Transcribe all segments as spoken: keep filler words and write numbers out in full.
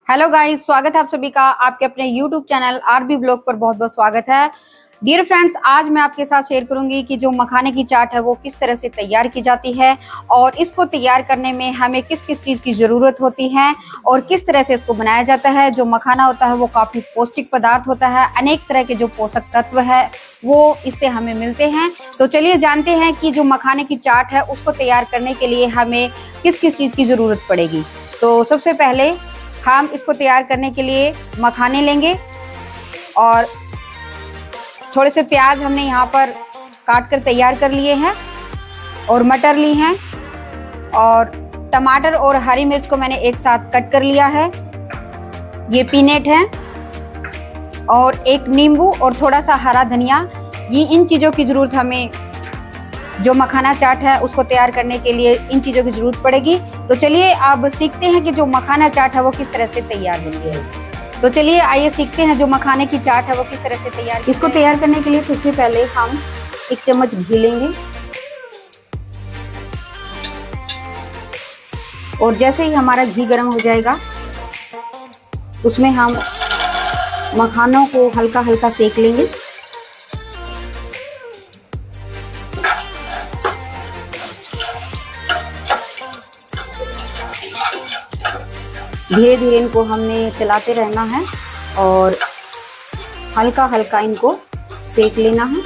Hello guys, स्वागत है आप सभी का आपके अपने यूट्यूब चैनल आरबी ब्लॉग पर। बहुत बहुत स्वागत है डियर फ्रेंड्स। आज मैं आपके साथ शेयर करूंगी कि जो मखाने की चाट है वो किस तरह से तैयार की जाती है और इसको तैयार करने में हमें किस किस चीज़ की ज़रूरत होती है और किस तरह से इसको बनाया जाता है। जो मखाना होता है वो काफ़ी पौष्टिक पदार्थ होता है, अनेक तरह के जो पोषक तत्व है वो इससे हमें मिलते हैं। तो चलिए जानते हैं कि जो मखाने की चाट है उसको तैयार करने के लिए हमें किस किस चीज़ की ज़रूरत पड़ेगी। तो सबसे पहले हम इसको तैयार करने के लिए मखाने लेंगे और थोड़े से प्याज हमने यहाँ पर काट कर तैयार कर लिए हैं और मटर ली हैं और टमाटर और हरी मिर्च को मैंने एक साथ कट कर लिया है। ये पीनट है और एक नींबू और थोड़ा सा हरा धनिया। ये इन चीज़ों की ज़रूरत हमें जो मखाना चाट है उसको तैयार करने के लिए इन चीज़ों की ज़रूरत पड़ेगी। तो चलिए अब सीखते हैं कि जो मखाना चाट है वो किस तरह से तैयार होती है। तो चलिए आइए सीखते हैं जो मखाने की चाट है वो किस तरह से तैयार। इसको तैयार करने के लिए सबसे पहले हम एक चम्मच घी लेंगे और जैसे ही हमारा घी गर्म हो जाएगा उसमें हम मखानों को हल्का हल्का सेक लेंगे। धीरे धीरे इनको हमने चलाते रहना है और हल्का हल्का इनको सेक लेना है।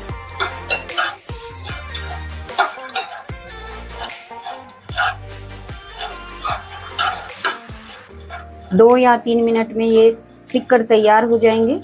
दो या तीन मिनट में ये सिक कर तैयार हो जाएंगे।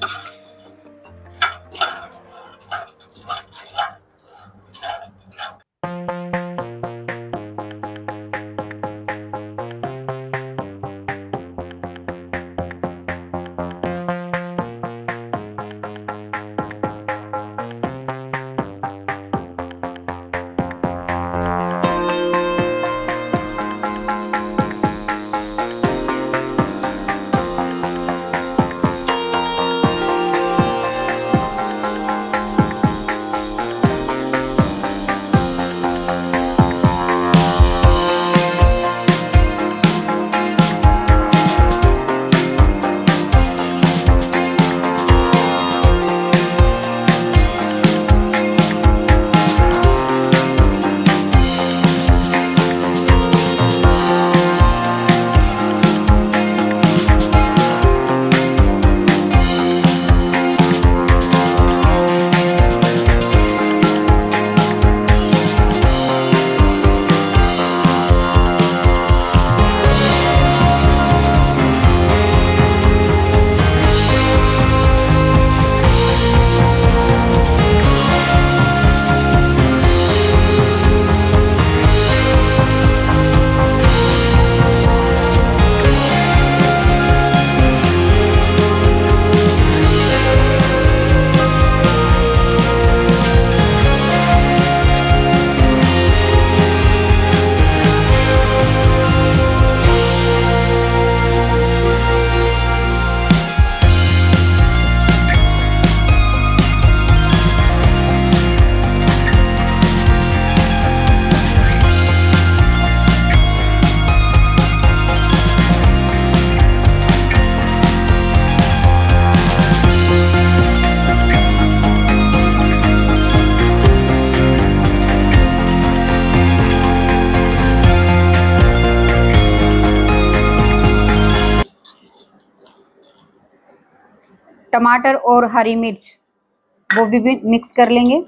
टमाटर और हरी मिर्च वो भी, भी मिक्स कर लेंगे।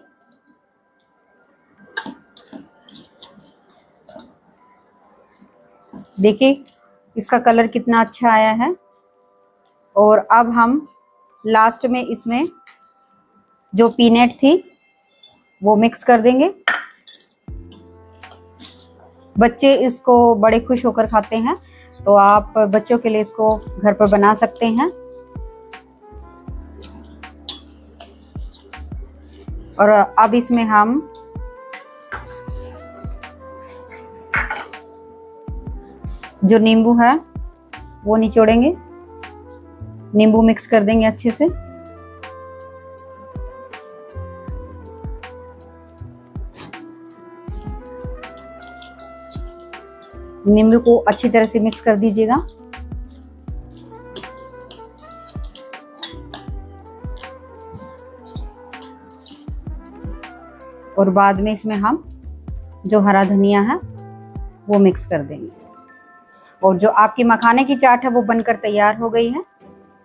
देखिए इसका कलर कितना अच्छा आया है। और अब हम लास्ट में इसमें जो पीनट थी वो मिक्स कर देंगे। बच्चे इसको बड़े खुश होकर खाते हैं, तो आप बच्चों के लिए इसको घर पर बना सकते हैं। और अब इसमें हम जो नींबू है वो निचोड़ेंगे, नींबू मिक्स कर देंगे अच्छे से। नींबू को अच्छी तरह से मिक्स कर दीजिएगा। और बाद में इसमें हम जो हरा धनिया है वो मिक्स कर देंगे। और जो आपकी मखाने की चाट है वो बनकर तैयार हो गई है।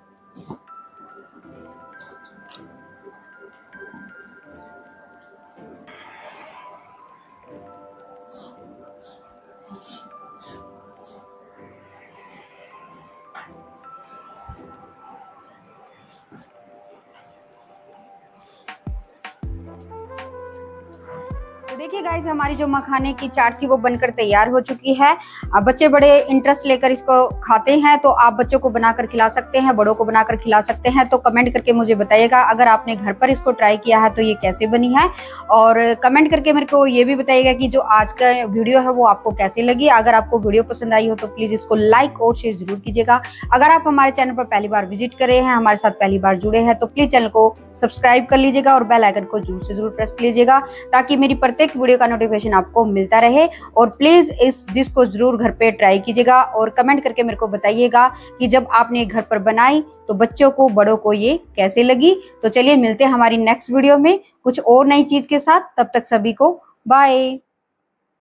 देखिए गाइस, हमारी जो मखाने की चाट थी वो बनकर तैयार हो चुकी है। अब बच्चे बड़े इंटरेस्ट लेकर इसको खाते हैं, तो आप बच्चों को बनाकर खिला सकते हैं, बड़ों को बनाकर खिला सकते हैं। तो कमेंट करके मुझे बताइएगा अगर आपने घर पर इसको ट्राई किया है तो ये कैसे बनी है। और कमेंट करके मेरे को ये भी बताइएगा कि जो आज का वीडियो है वो आपको कैसी लगी। अगर आपको वीडियो पसंद आई हो तो प्लीज इसको लाइक और शेयर जरूर कीजिएगा। अगर आप हमारे चैनल पर पहली बार विजिट करे हैं, हमारे साथ पहली बार जुड़े हैं, तो प्लीज चैनल को सब्सक्राइब कर लीजिएगा और बेल आइकन को जरूर से जरूर प्रेस कर लीजिएगा ताकि मेरी प्रत्येक वीडियो का नोटिफिकेशन आपको मिलता रहे। और प्लीज इस डिश को जरूर घर पे ट्राई कीजिएगा और कमेंट करके मेरे को बताइएगा कि जब आपने घर पर बनाई तो बच्चों को, बड़ों को ये कैसे लगी। तो चलिए मिलते हैं हमारी नेक्स्ट वीडियो में कुछ और नई चीज के साथ। तब तक सभी को बाय।